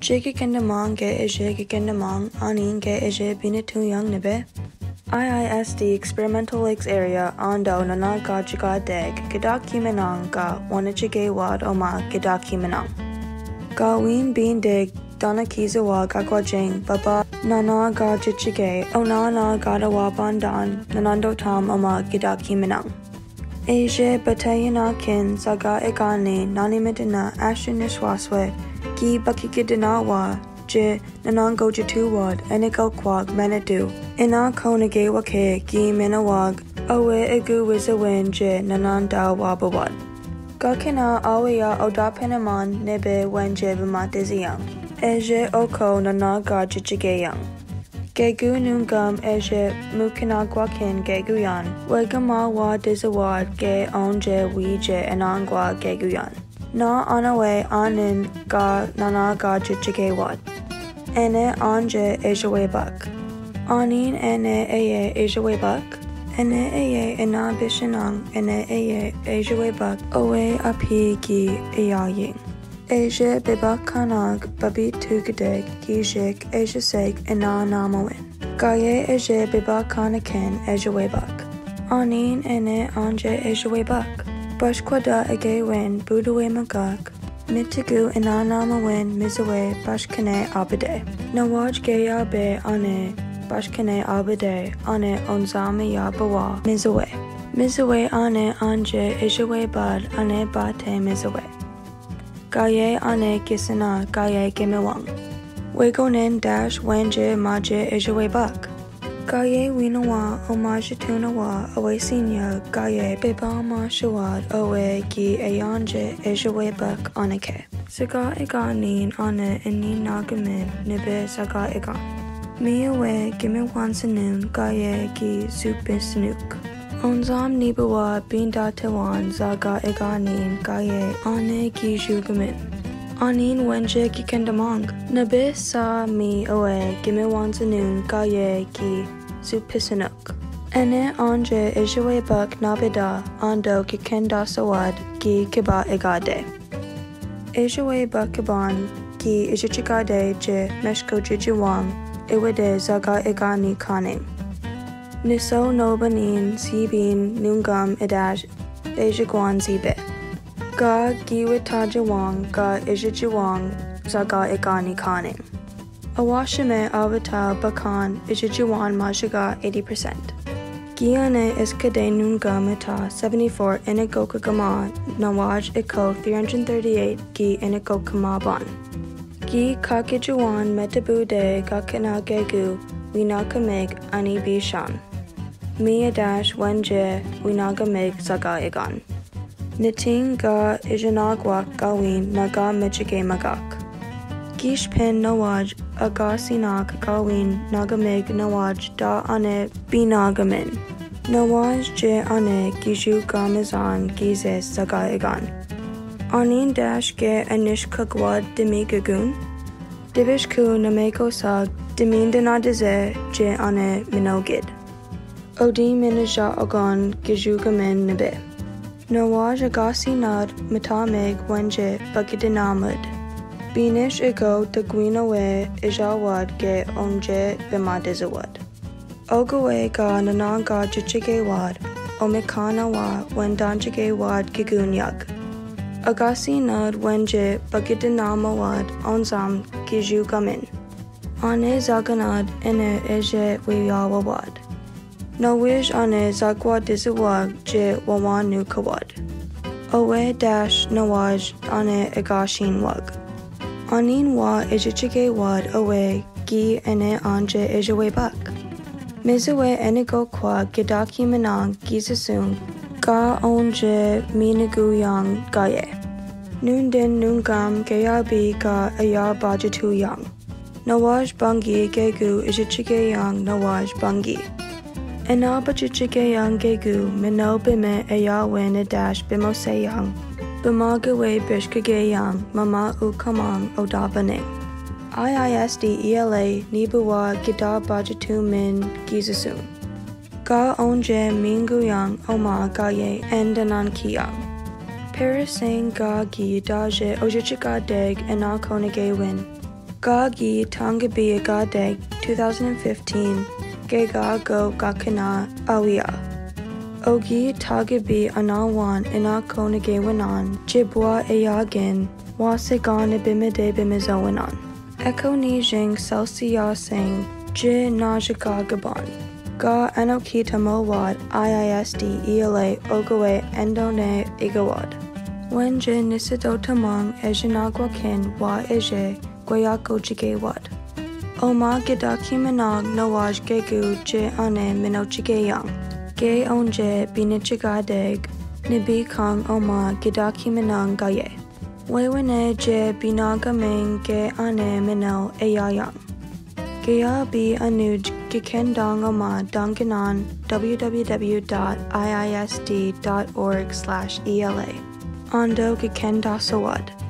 Jigikendamong ge eje gikendamong anin ge eje binatu young nebe. IISD Experimental Lakes Area ondo nana ga jiga deg gidakimenong ga wanachige wad oma gidakimenong. Ga ween bean dig dana kizawa ga gwajing baba nana ga jichige ona na gada wabandan nanando tam oma gidakimenong. Eje batayana kin zaga egani nanimedina ashinishwaswe Gi bakikidinawa je nanango jatuwad eniko kwag menadu. Ina konage wake gi menawag awe egu wizawin je nananda wabawad. Gakina awaya odapenaman nebe wenje bimatiziyang. Eje oko nanaga jichigeyang. Gegu nungam eje mukinagwakin geguyan. Wegama wa dizawad ge onje wije enangwa geguyan. Na anawe anin ga nana ga jichigewad. Ene anje ejawebak. Anin ene eye ejawebak. Ene eye ena bishanang ene eye ejawebak owe api gi eyaying. Eje bibakanag babi tugedeg gijik ejaseg ena namawin. Gaye eje bibakanakin ejawebak. Anin ene anje ejawebak. Bashkwada agawin budawe magak, mitigu inanama win mizawe bashkane abade. Nawaj gaya be ane bashkane abade ane onzame yabawa mizawe. Mizawe ane anje ijawe bad ane bate mizawe. Gaye ane kisana gaye gimewang. Wegonin dash wenje maje ijawe bak. Gaye winawa omajatunawa awesinya gaye bibama shawad owe gi ayanje ejawebak anake. Saga iganin ane ini nagamin nibe saga igan. Miawe gimiwansanun gaye gi zupisnuk. Onzam nibawa bindatawan zaga iganin gaye ane gi jugamin. Anin wenje gikendamong. Nabe sa mi owe gimiwansanun gaye gi zupisanuk. Ene anje ijawebak nabida ando gikenda sawad gi kiba igade. Ijawebak iban gi ijichigade je meshko jijiwang iwede zaga igani kaning. Niso nobanin zibin nungam idash ejigwan zibe. Ga giwitajawang ga ijijiwang zaga igani kaning. Awashime avata bakan ijijiwan majiga 80%. Giane iskade nungam ita 74 inigoka gama nawaj iko 338 gi inigoka maban. Gi kakijuwan metabude gakina gegu winakamig ani bishan. Mia dash wenje winagamig zaga igan. Niting ga ijanagwak gawin naga michige magak. Gish pen nawaj agasinak gawin nagamig nawaj da ane binagamin. Nawaj je ane giju gamazan gizes saga igan. Anin dash ge anish kagwad demigagun. Divish ku nameko sag dimindinadize je ane minogid. Odi minaja agan giju gamin nibe. Nawaj agasi nad matamig wenje bagidinamud. Binish igo dagwinawe ijawad ge onje bimadizawad. Ogawe ga nananga jichigewad omikana wa wendanjigewad gigunyag. Agasi nad wenje bagidinamawad onzam giju gamin. Ane zaganad ene eje wiyawawad. Nawish ane zagwa dizawag je wawanu kawad. Owe dash nawaj ane agashin wag. Anin wa ijichige wad owe gi ene anje ijawebak. Mizawe enigo kwa gidaki minang gizasun ga onje minaguyang gaye. Nundin nungam gayabi ga ayabajatu yang. Nawaj bangi gegu ijichige yang nawaj bangi. Ena bajichige yang gegu mino bime ayawin adash bimose yang. Bumagawe bishkage yang mama ukamang odabaning. IISD-ELA nibuwa gida bajatu min gizasun. Ga onje minguyang oma gaye endanan kiyang. Parising ga gi daje ojichika deg ena konage win. Ga gi tangabi ga deg 2015 ge ga go gakana awia. Ogi tagabi anawan ina konage winan jibwa ayagin wasigan ibimide bimizowinan. Eko ni jing celsia sing je najaga gaban. Ga anokita mowad IISD-ELA ogawe endone igawad. Wenje nisidotamang ejinagwakin wa eje gwayakojigewad. Oma gidaki minag nawaj gegu je ane minochigeyang. Ge onje binichigadeg nibi kang oma gidaki minang gaye. Wewene je binagaming ge ane mino ayayang. Gaya bi anuj gikendang oma danganan www.iisd.org/ela. Ando gikendasawad.